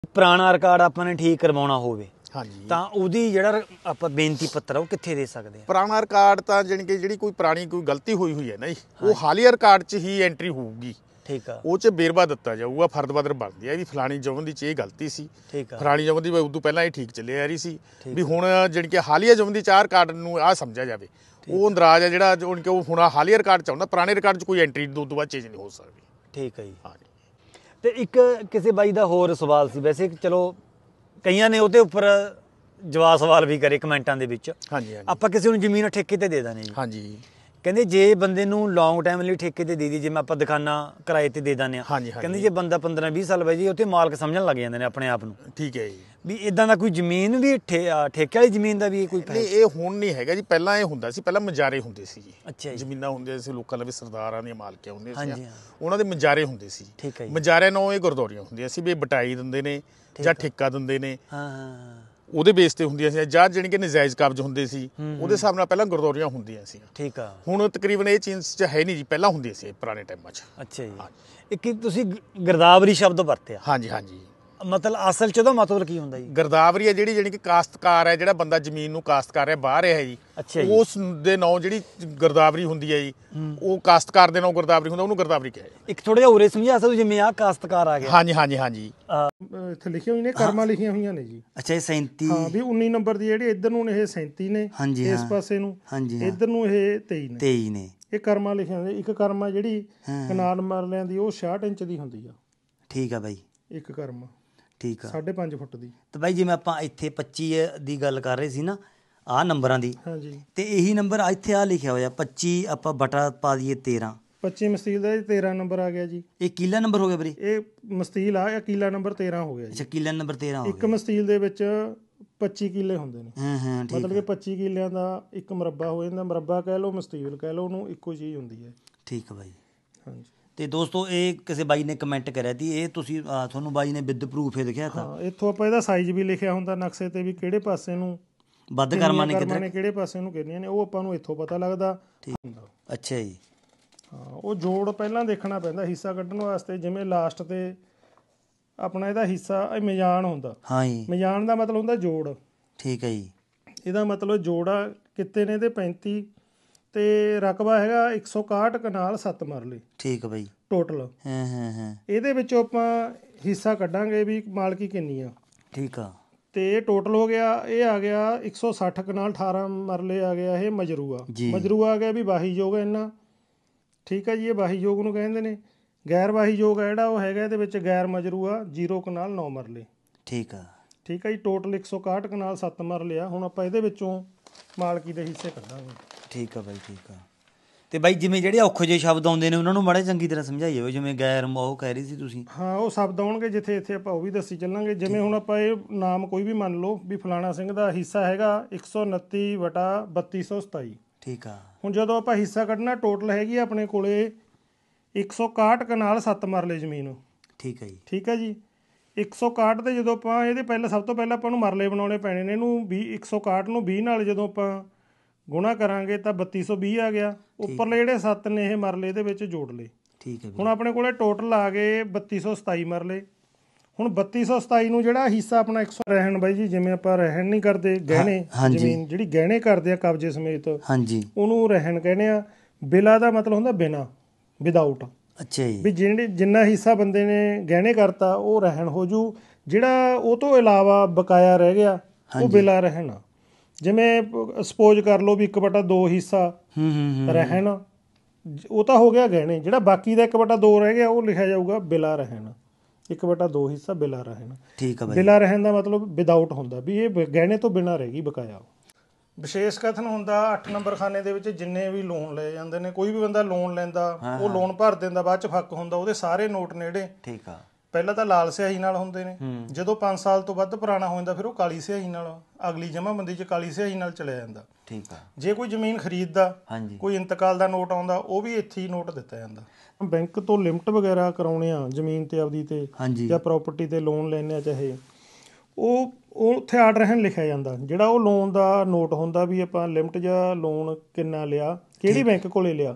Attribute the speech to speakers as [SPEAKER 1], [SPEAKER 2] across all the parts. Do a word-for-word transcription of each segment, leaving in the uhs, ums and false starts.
[SPEAKER 1] ਪੁਰਾਣਾ ਰਿਕਾਰਡ ਆਪਾਂ ਨੇ ਠੀਕ ਕਰਵਾਉਣਾ ਹੋਵੇ
[SPEAKER 2] ਹਾਂਜੀ
[SPEAKER 1] ਤਾਂ ਉਹਦੀ ਜਿਹੜਾ ਆਪਾਂ ਬੇਨਤੀ ਪੱਤਰ ਉਹ ਕਿੱਥੇ ਦੇ ਸਕਦੇ ਆ?
[SPEAKER 2] ਪੁਰਾਣਾ ਰਿਕਾਰਡ ਤਾਂ ਜਾਣੀ ਕਿ ਜਿਹੜੀ ਕੋਈ ਪੁਰਾਣੀ ਕੋਈ ਗਲਤੀ ਹੋਈ ਹੋਈ ਹੈ ਨਾ ਜੀ ਉਹ ਹਾਲੀਆ ਰਿਕਾਰਡ 'ਚ ਹੀ ਐਂਟਰੀ ਹੋਊਗੀ।
[SPEAKER 1] ਠੀਕ ਆ।
[SPEAKER 2] ਉਹ 'ਚ ਵੇਰਵਾ ਦਿੱਤਾ ਜਾਊਗਾ, ਫਰਦ-ਬਦਰ ਬਣਦੀ ਹੈ ਵੀ ਫਲਾਣੀ ਜਵੰਦੀ 'ਚ ਇਹ ਗਲਤੀ ਸੀ,
[SPEAKER 1] ਠੀਕ ਆ।
[SPEAKER 2] ਫਲਾਣੀ ਜਵੰਦੀ ਉਦੋਂ ਪਹਿਲਾਂ ਇਹ ਠੀਕ ਚੱਲੇ ਆ ਰਹੀ ਸੀ ਵੀ ਹੁਣ ਜਾਣੀ ਕਿ ਹਾਲੀਆ ਜਵੰਦੀ 'ਚ ਆਹ ਰਿਕਾਰਡ ਨੂੰ ਆਹ ਸਮਝਿਆ ਜਾਵੇ। ਉਹ ਅੰਦਰਾਜ ਹੈ ਜਿਹੜਾ ਜਾਣੀ ਕਿ ਉਹ ਹੁਣ ਹਾਲੀਆ ਰਿਕਾਰਡ 'ਚ ਆਉਂਦਾ, ਪੁਰਾਣੇ ਰਿਕਾਰਡ 'ਚ ਕੋਈ ਐਂਟਰੀ ਦੋ ਤੋਂ ਬਾਅਦ ਚੇਂਜ ਨਹੀਂ ਹੋ ਸਕਦੀ।
[SPEAKER 1] ਠੀਕ ਹੈ ਜੀ।
[SPEAKER 2] ਹਾਂਜੀ
[SPEAKER 1] ਤੇ ਇੱਕ ਕਿਸੇ ਬਾਈ ਦਾ ਹੋਰ ਸਵਾਲ ਸੀ, ਵੈਸੇ ਚਲੋ ਕਈਆਂ ਨੇ ਉਹਦੇ ਉੱਪਰ ਜਵਾਬ ਸਵਾਲ ਵੀ ਕਰੇ ਕਮੈਂਟਾਂ ਦੇ ਵਿੱਚ।
[SPEAKER 2] ਹਾਂਜੀ ਹਾਂਜੀ
[SPEAKER 1] ਆਪਾਂ ਕਿਸੇ ਨੂੰ ਜ਼ਮੀਨ ਠੇਕੇ ਤੇ ਦੇ ਦਾਂਗੇ ਜੀ।
[SPEAKER 2] ਹਾਂਜੀ
[SPEAKER 1] ਕਹਿੰਦੇ ਜੇ ਬੰਦੇ ਨੂੰ ਲੌਂਗ ਟਾਈਮ ਲਈ ਠੇਕੇ ਤੇ ਦੇ ਦੀ, ਜਿਵੇਂ ਆਪਾਂ ਦੁਕਾਨਾਂ ਕਿਰਾਏ ਤੇ ਦੇ ਦਿੰਦੇ ਆ,
[SPEAKER 2] ਹਾਂਜੀ
[SPEAKER 1] ਕਹਿੰਦੇ ਜੇ ਬੰਦਾ ਪੰਦਰਾਂ ਵੀਹ ਸਾਲ ਬਾਈ ਜੀ ਉੱਥੇ ਮਾਲਕ ਸਮਝਣ ਲੱਗ ਜਾਂਦੇ ਨੇ ਆਪਣੇ ਆਪ ਨੂੰ।
[SPEAKER 2] ਠੀਕ ਹੈ ਜੀ।
[SPEAKER 1] ਵੀ ਇਦਾਂ ਦਾ ਕੋਈ ਜ਼ਮੀਨ ਵੀ ਠੇਕੇ ਵਾਲੀ ਜ਼ਮੀਨ ਦਾ ਵੀ ਕੋਈ?
[SPEAKER 2] ਨਹੀਂ ਇਹ ਹੁਣ ਨਹੀਂ ਹੈਗਾ ਜੀ, ਪਹਿਲਾਂ ਇਹ ਹੁੰਦਾ ਸੀ, ਪਹਿਲਾਂ ਮਜਾਰੇ ਹੁੰਦੇ ਸੀ ਜੀ।
[SPEAKER 1] ਅੱਛਾ ਜੀ।
[SPEAKER 2] ਜ਼ਮੀਨਾਂ ਹੁੰਦੀਆਂ ਸੀ ਲੋਕਾਂ ਦੇ, ਸਰਦਾਰਾਂ ਦੀਆਂ ਮਾਲਕੀਆਂ ਹੁੰਦੀਆਂ ਸੀ,
[SPEAKER 1] ਹਾਂਜੀ,
[SPEAKER 2] ਉਹਨਾਂ ਦੇ ਮਜਾਰੇ ਹੁੰਦੇ ਸੀ।
[SPEAKER 1] ਠੀਕ ਹੈ ਜੀ।
[SPEAKER 2] ਮਜਾਰਿਆਂ ਨੂੰ ਇਹ ਗੁਰਦੌਰੀਆਂ ਹੁੰਦੀਆਂ ਸੀ ਵੀ ਬਟਾਈ ਦਿੰਦੇ ਨੇ ਜਾਂ ਠੇਕਾ ਦਿੰਦੇ ਨੇ,
[SPEAKER 1] ਹਾਂ ਹਾਂ
[SPEAKER 2] ਉਹਦੇ ਬੇਸ ਤੇ ਹੁੰਦੀਆਂ ਸੀ, ਜਾਂ ਜਾਣੀ ਕਿ ਨਜਾਇਜ਼ ਕਬਜ਼ ਹੁੰਦੇ ਸੀ, ਉਹਦੇ ਹਿਸਾਬ ਨਾਲ ਪਹਿਲਾਂ ਗੁਰਦੌਰੀਆਂ ਹੁੰਦੀਆਂ ਸੀ।
[SPEAKER 1] ਠੀਕ ਆ।
[SPEAKER 2] ਹੁਣ ਤਕਰੀਬਨ ਇਹ ਚੀਜ਼ 'ਚ ਹੈ ਨਹੀਂ ਜੀ, ਪਹਿਲਾਂ ਹੁੰਦੀਆਂ ਸੀ ਪੁਰਾਣੇ ਟਾਈਮਾਂ 'ਚ।
[SPEAKER 1] ਅੱਛਾ ਜੀ। ਇੱਕ ਤੁਸੀਂ ਗਿਰਦਾਵਰੀ ਸ਼ਬਦ ਵਰਤਿਆ।
[SPEAKER 2] ਹਾਂਜੀ ਹਾਂਜੀ।
[SPEAKER 1] ਮਤਲਬ ਅਸਲ 'ਚ ਉਹਦਾ ਮਤਲਬ ਕੀ ਹੁੰਦਾ ਜੀ?
[SPEAKER 2] ਗਿਰਦਾਵਰੀ ਹੈ ਜਿਹੜੀ ਜਾਣੀ ਕਿ ਕਾਸ਼ਤਕਾਰ ਹੈ, ਜਿਹੜਾ ਬੰਦਾ ਜ਼ਮੀਨ ਨੂੰ ਕਾਸ਼ਤਕਾਰ ਹੈ ਬਾਹਰ ਹੈ ਜੀ,
[SPEAKER 1] ਅੱਛਾ ਜੀ।
[SPEAKER 2] ਉਸ ਦੇ ਨਾਂ ਜਿਹੜੀ ਗਿਰਦਾਵਰੀ ਹੁੰਦੀ ਹੈ ਜੀ, ਉਹ ਕਾਸ਼ਤਕਾਰ ਦੇ ਨਾਂ ਗਿਰਦਾਵਰੀ ਹੁੰਦਾ, ਉਹਨੂੰ ਗਿਰਦਾਵਰੀ ਕਿਹਾ ਜਾਂਦਾ।
[SPEAKER 1] ਇੱਕ ਥੋੜਾ ਜਿਹਾ ਉਰੇ ਸਮਝਾ ਸਕਦੇ ਜਿਵੇਂ ਆਹ ਕਾਸ਼ਤਕਾਰ ਆ ਗਿਆ?
[SPEAKER 2] ਹਾਂਜੀ ਹਾਂਜੀ ਹਾਂਜੀ।
[SPEAKER 3] ਇੱਥੇ ਲਿਖੀਆਂ ਹੋਈਆਂ ਨੇ ਕਰਮਾਂ ਲਿਖੀਆਂ ਹੋਈਆਂ ਨੇ ਜੀ।
[SPEAKER 1] ਅੱਛਾ ਇਹ ਸੈਂਤੀ।
[SPEAKER 3] ਹਾਂ ਵੀ ਉੱਨੀ ਨੰਬਰ ਦੀ ਜਿਹੜੀ ਇੱਧਰ ਨੂੰ ਇਹ ਸੈਂਤੀ ਨੇ, ਇਸ ਪਾਸੇ ਨੂੰ ਇੱਧਰ ਨੂੰ ਇਹ ਤੇਈ ਨੇ।
[SPEAKER 1] ਤੇਈ ਨੇ
[SPEAKER 3] ਇਹ ਕਰਮਾਂ ਲਿਖੀਆਂ ਨੇ। ਇੱਕ ਕਰਮਾ ਜਿਹੜੀ ਕਨਾਲ ਮਰਲਿਆਂ ਦੀ ਉਹ ਛਿਆਹਠ ਇੰਚ ਦੀ ਹੁੰਦੀ ਆ।
[SPEAKER 1] ਠੀਕ ਆ ਬਾਈ।
[SPEAKER 3] ਇੱਕ ਕਰਮਾ
[SPEAKER 1] ਠੀਕ ਆ,
[SPEAKER 3] ਸਾਢੇ ਪੰਜ ਫੁੱਟ ਦੀ।
[SPEAKER 1] ਤੇ ਬਾਈ ਜਿਵੇਂ ਆਪਾਂ ਇੱਥੇ ਪੱਚੀ ਦੀ ਗੱਲ ਕਰ ਰਹੇ ਸੀ ਨਾ ਆਹ ਨੰਬਰਾਂ ਦੀ,
[SPEAKER 3] ਹਾਂਜੀ,
[SPEAKER 1] ਤੇ ਇਹੀ ਨੰਬਰ ਇੱਥੇ ਆ ਲਿਖਿਆ ਹੋਇਆ ਪੱਚੀ, ਆਪਾਂ ਬਟਾ ਪਾ ਦਈਏ ਤੇਰਾਂ।
[SPEAKER 3] ਪੱਚੀ ਮਸਤੀਲ ਦਾ ਤੇਰਾਂ ਨੰਬਰ ਆ ਗਿਆ ਜੀ।
[SPEAKER 1] ਇਹ ਕਿੱਲਾ ਨੰਬਰ ਹੋ ਗਿਆ ਵੀਰੇ? ਇਹ
[SPEAKER 3] ਮਸਤੀਲ ਆ, ਇਹ ਕਿੱਲਾ ਨੰਬਰ ਤੇਰਾਂ ਹੋ ਗਿਆ ਜੀ।
[SPEAKER 1] ਅੱਛਾ ਕਿੱਲਾ ਨੰਬਰ ਤੇਰਾਂ ਹੋ ਗਿਆ।
[SPEAKER 3] ਇੱਕ ਮਸਤੀਲ ਦੇ ਵਿੱਚ ਪੱਚੀ ਕਿੱਲੇ ਹੁੰਦੇ ਨੇ।
[SPEAKER 1] ਹਾਂ ਹਾਂ ਠੀਕ।
[SPEAKER 3] ਮਤਲਬ ਕਿ ਪੱਚੀ ਕਿੱਲਿਆਂ ਦਾ ਇੱਕ ਮੁਰੱਬਾ ਹੋ ਜਾਂਦਾ। ਮੁਰੱਬਾ ਕਹਿ ਲਓ, ਮਸਤੀਲ ਕਹਿ ਲਓ, ਉਹਨੂੰ ਇੱਕੋ ਚੀਜ਼ ਹੁੰਦੀ ਹੈ।
[SPEAKER 1] ਠੀਕ ਆ ਬਾਈ।
[SPEAKER 3] ਹਾਂਜੀ।
[SPEAKER 1] ਤੇ ਦੋਸਤੋ ਇਹ ਕਿਸੇ ਬਾਈ ਨੇ ਕਮੈਂਟ ਕਰਿਆ ਸੀ, ਇਹ ਤੁਸੀਂ ਤੁਹਾਨੂੰ ਬਾਈ ਨੇ ਵਿਦ ਪ੍ਰੂਫ ਇਹ ਦਿਖਾਇਆ ਤਾਂ?
[SPEAKER 3] ਹਾਂ, ਇੱਥੋਂ ਆਪਾਂ ਇਹਦਾ ਸਾਈਜ਼ ਵੀ ਲਿਖਿਆ ਹੁੰਦਾ ਨਕਸ਼ੇ ਤੇ ਵੀ ਕਿਹੜੇ ਪਾਸੇ ਨੂੰ
[SPEAKER 1] ਵੱਧ ਕਰਮਾਂ ਨੇ
[SPEAKER 3] ਕਿੱਧਰ ਕਿਹੜੇ ਪਾਸੇ ਨੂੰ ਕਿੰਨੀਆਂ ਨੇ, ਉਹ ਆਪਾਂ ਨੂੰ ਇੱਥੋਂ ਪਤਾ ਲੱਗਦਾ ਹੁੰਦਾ।
[SPEAKER 1] ਅੱਛਾ ਜੀ।
[SPEAKER 3] ਹਾਂ, ਉਹ ਜੋੜ ਪਹਿਲਾਂ ਦੇਖਣਾ ਪੈਂਦਾ ਹਿੱਸਾ ਕੱਢਣ ਵਾਸਤੇ। ਜਿਵੇਂ ਲਾਸਟ ਤੇ ਆਪਣਾ ਇਹਦਾ ਹਿੱਸਾ ਇਹ ਮਿਜ਼ਾਨ ਹੁੰਦਾ।
[SPEAKER 1] ਹਾਂ ਜੀ।
[SPEAKER 3] ਮਿਜ਼ਾਨ ਦਾ ਮਤਲਬ ਹੁੰਦਾ ਜੋੜ। ਠੀਕ
[SPEAKER 1] ਹੈ ਜੀ।
[SPEAKER 3] ਇਹਦਾ ਮਤਲਬ ਜੋੜਾ ਕਿੱਤੇ ਨੇ ਇਹਦੇ ਪੈਂਤੀ ਤੇ ਰਕਬਾ ਹੈਗਾ ਇੱਕ ਸੌ ਇਕਾਹਠ ਕਨਾਲ ਸੱਤ ਮਰਲੇ।
[SPEAKER 1] ਠੀਕ ਹੈ ਬਾਈ।
[SPEAKER 3] ਟੋਟਲ
[SPEAKER 1] ਹਾਂ ਹਾਂ ਹਾਂ।
[SPEAKER 3] ਇਹਦੇ ਵਿੱਚੋਂ ਆਪਾਂ ਹਿੱਸਾ ਕੱਢਾਂਗੇ ਵੀ ਮਾਲਕੀ ਕਿੰਨੀ ਆ।
[SPEAKER 1] ਠੀਕ ਆ।
[SPEAKER 3] ਤੇ ਇਹ ਟੋਟਲ ਹੋ ਗਿਆ, ਇਹ ਆ ਗਿਆ ਇੱਕ ਸੌ ਸੱਠ ਕਨਾਲ ਅਠਾਰਾਂ ਮਰਲੇ ਆ ਗਿਆ। ਇਹ ਮਜਰੂਆ ਮਜਰੂਆ ਆ ਗਿਆ ਵੀ ਵਾਹੀਯੋਗ ਇੰਨਾ। ਠੀਕ ਆ ਜੀ। ਇਹ ਵਾਹੀਯੋਗ ਨੂੰ ਕਹਿੰਦੇ ਨੇ। ਗੈਰ ਵਾਹੀਯੋਗ ਆ ਜਿਹੜਾ ਉਹ ਹੈਗਾ ਇਹਦੇ ਵਿੱਚ ਗੈਰ ਮਜਰੂਆ ਜ਼ੀਰੋ ਕਨਾਲ ਨੌ ਮਰਲੇ। ਠੀਕ ਆ। ਠੀਕ ਆ ਜੀ। ਟੋਟਲ ਇੱਕ ਸੌ ਇਕਾਹਠ ਕਨਾਲ ਸੱਤ ਮਰਲੇ ਆ। ਹੁਣ ਆਪਾਂ ਇਹਦੇ ਵਿੱਚੋਂ ਮਾਲਕੀ ਦੇ ਹਿੱਸੇ ਕੱਢਾਂਗੇ। ਠੀਕ ਆ ਬਾਈ। ਠੀਕ ਆ।
[SPEAKER 1] ਤੇ ਬਾਈ ਜਿਵੇਂ ਜਿਹੜੇ ਔਖੇ ਜਿਹੇ ਸ਼ਬਦ ਆਉਂਦੇ ਨੇ ਉਹਨਾਂ ਨੂੰ ਮਾੜੇ ਚੰਗੀ ਤਰ੍ਹਾਂ ਸਮਝਾਈਏ, ਜਿਵੇਂ ਗੈਰ ਉਹ ਕਹਿ ਰਹੀ ਸੀ ਤੁਸੀਂ।
[SPEAKER 3] ਹਾਂ, ਉਹ ਸ਼ਬਦ ਆਉਣਗੇ ਜਿੱਥੇ ਇੱਥੇ ਆਪਾਂ ਉਹ ਵੀ ਦੱਸੀ ਚੱਲਾਂਗੇ। ਜਿਵੇਂ ਹੁਣ ਆਪਾਂ ਇਹ ਨਾਮ ਕੋਈ ਵੀ ਮੰਨ ਲਓ ਵੀ ਫਲਾਣਾ ਸਿੰਘ ਦਾ ਹਿੱਸਾ ਹੈਗਾ ਇੱਕ ਸੌ ਉਨੱਤੀ ਵਟਾ ਬੱਤੀ ਸੌ ਸਤਾਈ।
[SPEAKER 1] ਠੀਕ ਆ।
[SPEAKER 3] ਹੁਣ ਜਦੋਂ ਆਪਾਂ ਹਿੱਸਾ ਕੱਢਣਾ, ਟੋਟਲ ਹੈਗੀ ਆਪਣੇ ਕੋਲੇ ਇੱਕ ਸੌ ਇਕਾਹਠ ਕਨਾਲ ਸੱਤ ਮਰਲੇ ਜ਼ਮੀਨ। ਠੀਕ ਹੈ ਜੀ। ਠੀਕ ਹੈ ਜੀ। ਇੱਕ ਸੌ ਇਕਾਹਠ ਤੇ ਜਦੋਂ ਆਪਾਂ ਇਹਦੇ ਪਹਿਲਾਂ ਸਭ ਤੋਂ ਪਹਿਲਾਂ ਆਪਾਂ ਨੂੰ ਮਰਲੇ ਬਣਾਉਣੇ ਪੈਣੇ ਨੇ। ਇਹਨੂੰ ਵੀਹ ਇੱਕ ਸੌ ਇਕਾਹਠ ਨੂੰ ਵੀਹ ਨਾਲ ਜਦੋਂ ਆਪਾਂ ਗੁਣਾ ਕਰਾਂਗੇ ਤਾਂ ਬੱਤੀ ਸੌ ਵੀਹ ਆ ਗਿਆ। ਉੱਪਰਲੇ ਜਿਹੜੇ ਸੱਤ ਨੇ ਇਹ ਮਰਲੇ ਇਹਦੇ ਵਿੱਚ ਜੋੜ ਲਏ। ਠੀਕ ਹੈ। ਹੁਣ ਆਪਣੇ ਕੋਲੇ ਟੋਟਲ ਆ ਗਏ ਬੱਤੀ ਸੌ ਸਤਾਈ ਮਰਲੇ। ਹੁਣ ਬੱਤੀ ਸੌ ਸਤਾਈ ਨੂੰ ਜਿਹੜਾ ਹਿੱਸਾ ਆਪਣਾ ਇੱਕ ਸੌ ਰਹਿਣ ਬਾਈ ਜੀ, ਜਿਵੇਂ ਆਪਾਂ ਰਹਿਣ ਨਹੀਂ ਕਰਦੇ ਗਹਿਣੇ, ਜ਼ਮੀਨ ਜਿਹੜੀ ਗਹਿਣੇ ਕਰਦੇ ਆ ਕਬਜ਼ੇ ਸਮੇਤ, ਉਹਨੂੰ ਰਹਿਣ ਕਹਿੰਦੇ ਆ। ਬਿਲਾ ਦਾ ਮਤਲਬ ਹੁੰਦਾ ਬਿਨਾ, ਵਿਦਾਊਟ। ਅੱਛਾ ਜੀ। ਵੀ ਜਿਹੜੇ ਜਿੰਨਾ ਹਿੱਸਾ ਬੰਦੇ ਨੇ ਗਹਿਣੇ ਕਰਤਾ ਉਹ ਰਹਿਣ ਹੋ ਜੂ। ਜਿਹੜਾ ਉਹ ਤੋਂ ਇਲਾਵਾ ਬਕਾਇਆ ਰਹਿ ਗਿਆ ਉਹ ਬਿਲਾ ਰਹਿਣ ਆ। ਜਿਵੇਂ ਸਪੋਜ਼ ਕਰ ਲਓ ਵੀ ਇੱਕ ਬਟਾ ਦੋ ਹਿੱਸਾ ਰਹਿਣ, ਉਹ ਤਾਂ ਹੋ ਗਿਆ ਗਹਿਣੇ। ਜਿਹੜਾ ਬਾਕੀ ਦਾ ਇੱਕ ਬਟਾ ਦੋ ਰਹਿ ਗਿਆ ਉਹ ਲਿਖਿਆ ਜਾਊਗਾ ਬਿਲਾ ਰਹਿਣ। ਇੱਕ ਬਟਾ ਦੋ ਹਿੱਸਾ ਬਿਲਾ ਰਹਿਣ। ਠੀਕ ਆ। ਬਿਲਾ ਰਹਿਣ ਦਾ ਮਤਲਬ ਵਿਦਾਊਟ ਹੁੰਦਾ ਵੀ ਇਹ ਗਹਿਣੇ ਤੋਂ ਬਿਨਾਂ ਰਹਿ ਗਈ ਬਕਾਇਆ। ਵਿਸ਼ੇਸ਼ ਕਥਨ ਹੁੰਦਾ ਅੱਠ ਨੰਬਰ ਖਾਨੇ ਦੇ ਵਿੱਚ ਜਿੰਨੇ ਵੀ ਲੋਨ ਲਏ ਜਾਂਦੇ ਨੇ। ਕੋਈ ਵੀ ਬੰਦਾ ਲੋਨ ਲੈਂਦਾ ਉਹ ਲੋਨ ਭਰ ਦਿੰਦਾ, ਬਾਅਦ ਚ ਫੱਕ ਹੁੰਦਾ ਉਹਦੇ ਸਾਰੇ ਨੋਟ ਨੇੜੇ। ਠੀਕ ਆ। ਪਹਿਲਾਂ ਤਾਂ ਲਾਲ ਸਿਆਹੀ ਨਾਲ ਹੁੰਦੇ ਨੇ। ਜਦੋਂ ਪੰਜ ਸਾਲ ਤੋਂ ਵੱਧ ਪੁਰਾਣਾ ਹੋ ਜਾਂਦਾ ਫਿਰ ਉਹ ਕਾਲੀ ਸਿਆਹੀ ਨਾਲ, ਅਗਲੀ ਜਮ੍ਹਾਂਬੰਦੀ ਚ ਕਾਲੀ ਸਿਆਹੀ ਨਾਲ ਚਲਿਆ ਜਾਂਦਾ। ਠੀਕ ਆ। ਜੇ ਕੋਈ ਜ਼ਮੀਨ ਖਰੀਦਦਾ, ਕੋਈ ਇੰਤਕਾਲ ਦਾ ਨੋਟ ਆਉਂਦਾ, ਉਹ ਵੀ ਇੱਥੇ ਹੀ ਨੋਟ ਦਿੱਤਾ ਜਾਂਦਾ। ਬੈਂਕ ਤੋਂ ਲਿਮਟ ਵਗੈਰਾ ਕਰਾਉਣੇ ਆ ਜ਼ਮੀਨ ਤੇ ਆਪਦੀ ਤੇ ਜਾਂ ਪ੍ਰਾਪਰਟੀ ਤੇ ਲੋਨ ਲੈਣੇ ਆ ਚਾਹੇ, ਉਹ ਉਹ ਉੱਥੇ ਆਰਡਰ ਰਹਿਣ ਲਿਖਿਆ ਜਾਂਦਾ। ਜਿਹੜਾ ਉਹ ਲੋਨ ਦਾ ਨੋਟ ਹੁੰਦਾ ਵੀ ਆਪਾਂ ਲਿਮਟ ਜਾਂ ਲੋਨ ਕਿੰਨਾ ਲਿਆ, ਕਿਹੜੀ ਬੈਂਕ ਕੋਲੇ ਲਿਆ,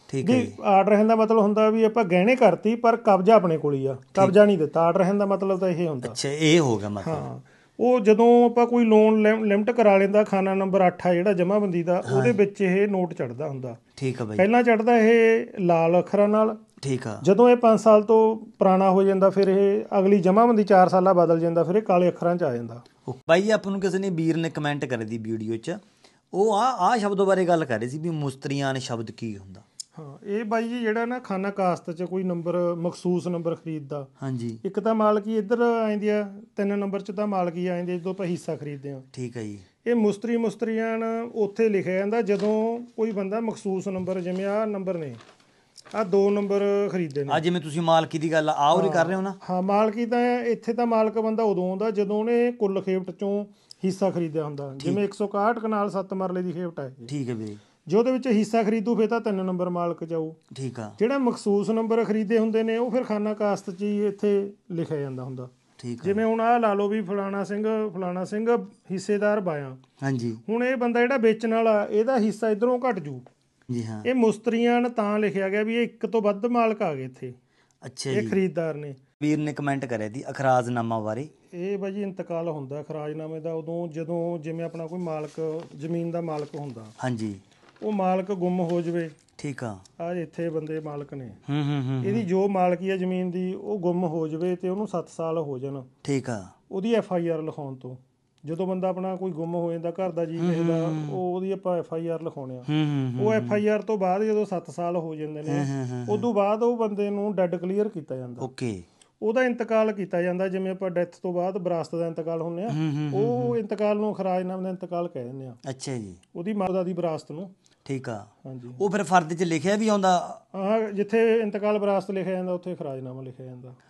[SPEAKER 1] ਠੀਕ ਹੈ
[SPEAKER 3] ਵੀ ਆਰਡਰ ਰਹਿਣ ਦਾ ਮਤਲਬ ਹੁੰਦਾ ਵੀ ਆਪਾਂ ਗਹਿਣੇ ਕਰਤੀ ਪਰ ਕਬਜ਼ਾ ਆਪਣੇ ਕੋਲ ਹੀ ਆ, ਕਬਜ਼ਾ ਨਹੀਂ ਦਿੱਤਾ। ਆਰਡਰ ਰਹਿਣ ਦਾ ਮਤਲਬ ਤਾਂ ਇਹ ਹੁੰਦਾ।
[SPEAKER 1] ਅੱਛਾ ਇਹ ਹੋ ਗਿਆ ਮਤਲਬ।
[SPEAKER 3] ਹਾਂ ਉਹ ਜਦੋਂ ਆਪਾਂ ਕੋਈ ਲੋਨ ਲਿਮਟ ਕਰਾ ਲੈਂਦਾ, ਖਾਨਾ ਨੰਬਰ ਅੱਠ ਆ ਜਿਹੜਾ ਜਮ੍ਹਾਂਬੰਦੀ ਦਾ, ਉਹਦੇ ਵਿੱਚ ਇਹ ਨੋਟ ਚੜਦਾ ਹੁੰਦਾ।
[SPEAKER 1] ਠੀਕ ਆ ਬਾਈ।
[SPEAKER 3] ਪਹਿਲਾਂ ਚੜਦਾ ਇਹ ਲਾਲ ਅੱਖਰਾਂ ਨਾਲ।
[SPEAKER 1] ਠੀਕ ਆ।
[SPEAKER 3] ਜਦੋਂ ਇਹ ਪੰਜ ਸਾਲ ਤੋਂ ਪੁਰਾਣਾ ਹੋ ਜਾਂਦਾ ਫਿਰ ਇਹ ਅਗਲੀ ਜਮ੍ਹਾਂਬੰਦੀ ਚਾਰ ਸਾਲਾਂ ਬਦਲ ਜਾਂਦਾ, ਫਿਰ ਇਹ ਕਾਲੇ ਅੱਖਰਾਂ 'ਚ ਆ ਜਾਂਦਾ।
[SPEAKER 1] ਬਾਈ ਆਪਾਂ ਨੂੰ ਕਿਸੇ ਨੇ ਵੀਰ ਨੇ ਕਮੈਂਟ ਕਰੀ ਦੀ ਵੀਡੀਓ 'ਚ, ਉਹ ਆ ਆ ਸ਼ਬਦ ਬਾਰੇ ਗੱਲ ਕਰ ਰਹੇ ਸੀ ਵੀ ਮੁਸਤਰੀਆਨ ਸ਼ਬਦ ਕੀ ਹੁੰਦਾ।
[SPEAKER 3] ਹਾਂ ਇਹ ਬਾਈ ਜੀ ਜਿਹੜਾ ਨਾ ਖਾਨਾ ਕਾਸਤ 'ਚ ਕੋਈ ਨੰਬਰ ਮਖਸੂਸ ਨੰਬਰ ਖਰੀਦਦਾ।
[SPEAKER 1] ਹਾਂਜੀ।
[SPEAKER 3] ਇੱਕ ਤਾਂ ਮਾਲਕੀ ਇੱਧਰ ਆਉਂਦੀ ਆ, ਤਿੰਨ ਨੰਬਰ 'ਚ ਤਾਂ ਮਾਲਕੀ ਆ ਜਾਂਦੀ ਜਦੋਂ ਆਪਾਂ ਹਿੱਸਾ ਖਰੀਦਦੇ ਹਾਂ।
[SPEAKER 1] ਠੀਕ ਹੈ ਜੀ।
[SPEAKER 3] ਇਹ ਮੁਸਤਰੀ ਮੁਸਤਰੀਆਨ ਉੱਥੇ ਲਿਖਿਆ ਜਾਂਦਾ ਜਦੋਂ ਕੋਈ ਬੰਦਾ ਮਖਸੂਸ ਨੰਬਰ, ਜਿਵੇਂ ਆਹ ਨੰਬਰ ਨੇ, ਆਹ ਦੋ ਨੰਬਰ ਖਰੀਦੇ ਨੇ।
[SPEAKER 1] ਆ ਜਿਵੇਂ ਤੁਸੀਂ ਮਾਲਕੀ ਦੀ ਗੱਲ ਆ ਉਰੇ ਕਰ ਰਹੇ ਹੋ ਨਾ।
[SPEAKER 3] ਹਾਂ ਮਾਲਕੀ ਤਾਂ ਇੱਥੇ ਤਾਂ ਮਾਲਕ ਬੰਦਾ ਉਦੋਂ ਆਉਂਦਾ ਜਦੋਂ ਉਹਨੇ ਕੁੱਲ ਖੇਪਟ 'ਚੋਂ ਹਿੱਸਾ ਖਰੀਦਿਆ ਹੁੰਦਾ। ਜਿਵੇਂ ਇੱਕ ਸੌ ਇਕਾਹਠ ਕਨਾਲ ਸੱਤ ਮਰਲੇ ਦੀ ਖੇਪਟ ਹੈ।
[SPEAKER 1] ਠੀਕ ਹੈ ਵੀਰੇ।
[SPEAKER 3] ਜੇ ਉਹਦੇ ਵਿੱਚ ਹਿੱਸਾ ਖਰੀਦੂ ਫਿਰ ਤਾਂ ਤਿੰਨ ਨੰਬਰ ਮਾਲਕ ਜਾਊ।
[SPEAKER 1] ਠੀਕ ਆ।
[SPEAKER 3] ਜਿਹੜਾ ਮਖਸੂਸ ਨੰਬਰ ਖਰੀਦੇ ਹੁੰਦੇ ਨੇ ਉਹ ਫਿਰ ਖਾਨਾ ਕਾਸਤ 'ਚ ਹੀ ਇੱਥੇ ਲਿਖਿਆ ਜਾਂਦਾ ਹੁੰਦਾ।
[SPEAKER 1] ਠੀਕ ਆ।
[SPEAKER 3] ਜਿਵੇਂ ਹੁਣ ਆਹ ਲਾ ਲਓ ਵੀ ਫਲਾਣਾ ਸਿੰਘ ਫਲਾਣਾ ਸਿੰਘ ਹਿੱਸੇਦਾਰ ਬਾਇਆ।
[SPEAKER 1] ਹਾਂਜੀ।
[SPEAKER 3] ਹੁਣ ਇਹ ਬੰਦਾ ਜਿਹੜਾ ਵੇਚਣ ਵਾਲਾ, ਇਹਦਾ ਹਿੱਸਾ ਇੱਧਰੋਂ ਘਟ ਜੂ।
[SPEAKER 1] ਜੀ ਹਾਂ।
[SPEAKER 3] ਇਹ ਮੁਸਤਰੀਆਨ ਤਾਂ ਲਿਖਿਆ ਗਿਆ ਵੀ ਇਹ ਇੱਕ ਤੋਂ ਵੱਧ ਮਾਲਕ ਆ ਗਏ ਇੱਥੇ।
[SPEAKER 1] ਅੱਛਾ
[SPEAKER 3] ਇਹ
[SPEAKER 1] ਜੀ।
[SPEAKER 3] ਖਰੀਦਦਾਰ ਨੇ।
[SPEAKER 1] ਵੀਰ ਨੇ ਕਮੈਂਟ ਕਰਿਆ ਸੀ ਅਖਰਾਜਨਾਮਾ ਬਾਰੇ।
[SPEAKER 3] ਇਹ ਬਾਈ ਜੀ ਇੰਤਕਾਲ ਹੁੰਦਾ ਖਰਾਜਨਾਮੇ ਦਾ ਉਦੋਂ ਜਦੋਂ ਜਿਵੇਂ ਆਪਣਾ ਕੋਈ ਮਾਲਕ ਜ਼ਮੀਨ ਦਾ ਮਾਲਕ ਹੁੰਦਾ।
[SPEAKER 1] ਹਾਂਜੀ।
[SPEAKER 3] ਉਹ ਮਾਲਕ ਗੁੰਮ ਹੋ ਜਾਵੇ।
[SPEAKER 1] ਠੀਕ ਆ।
[SPEAKER 3] ਆ ਇੱਥੇ ਬੰਦੇ ਮਾਲਕ ਨੇ।
[SPEAKER 1] ਹੂੰ ਹੂੰ ਹੂੰ।
[SPEAKER 3] ਇਹਦੀ ਜੋ ਮਾਲਕੀ ਆ ਜ਼ਮੀਨ ਦੀ ਉਹ ਗੁੰਮ ਹੋ ਜਾਵੇ ਤੇ ਉਹਨੂੰ ਸੱਤ ਸਾਲ ਹੋ ਜਾਣ।
[SPEAKER 1] ਠੀਕ ਆ।
[SPEAKER 3] ਉਹਦੀ ਐਫ ਆਈ ਆਰ ਲਿਖਾਉਣ ਤੋਂ। ਜਦੋਂ ਬੰਦਾ ਆਪਣਾ ਕੋਈ ਗੁੰਮ ਹੋ ਜਾਂਦਾ ਘਰ ਦਾ ਜੀ ਕਿਸੇ ਦਾ, ਉਹ ਉਹਦੀ ਆਪਾਂ ਐਫ ਆਈ ਆਰ ਲਿਖਾਉਣੇ ਆ।
[SPEAKER 1] ਹੂੰ ਹੂੰ।
[SPEAKER 3] ਉਹ ਐਫ ਆਈ ਆਰ ਤੋਂ ਬਾਅਦ ਜਦੋਂ ਸੱਤ ਸਾਲ ਹੋ ਜਾਂਦੇ ਨੇ, ਉਦੋਂ ਬਾਅਦ ਉਹ ਬੰਦੇ ਨੂੰ ਡੈਡ ਕਲੀਅਰ ਕੀਤਾ ਜਾਂਦਾ।
[SPEAKER 1] ਓਕੇ।
[SPEAKER 3] ਉਹਦਾ ਇੰਤਕਾਲ ਕੀਤਾ ਜਾਂਦਾ। ਜਿਵੇਂ ਆਪਾਂ ਡੈਥ ਤੋਂ ਬਾਅਦ ਵਿਰਾਸਤ ਦਾ ਇੰਤਕਾਲ ਹੁੰਦੇ ਆ, ਉਹ ਇੰਤਕਾਲ ਨੂੰ ਖਰਾਜਨਾਮੇ ਦਾ ਇੰਤਕਾਲ ਕਹਿ ਦਿੰਦੇ ਆ।
[SPEAKER 1] ਅੱਛਾ ਜੀ।
[SPEAKER 3] ਉਹਦੀ ਮਾਤਾ ਦੀ ਵਿਰਾਸਤ ਨੂੰ।
[SPEAKER 1] ਠੀਕ ਆ।
[SPEAKER 3] ਹਾਂਜੀ।
[SPEAKER 1] ਉਹ ਫਿਰ ਫਰਦ 'ਚ ਲਿਖਿਆ ਵੀ ਆਉਂਦਾ।
[SPEAKER 3] ਹਾਂ ਜਿੱਥੇ ਇੰਤਕਾਲ ਵਿਰਾਸਤ ਲਿਖਿਆ ਜਾਂਦਾ ਉੱਥੇ ਖਰਾਜਨਾਮਾ ਲਿਖਿਆ ਜਾਂਦਾ।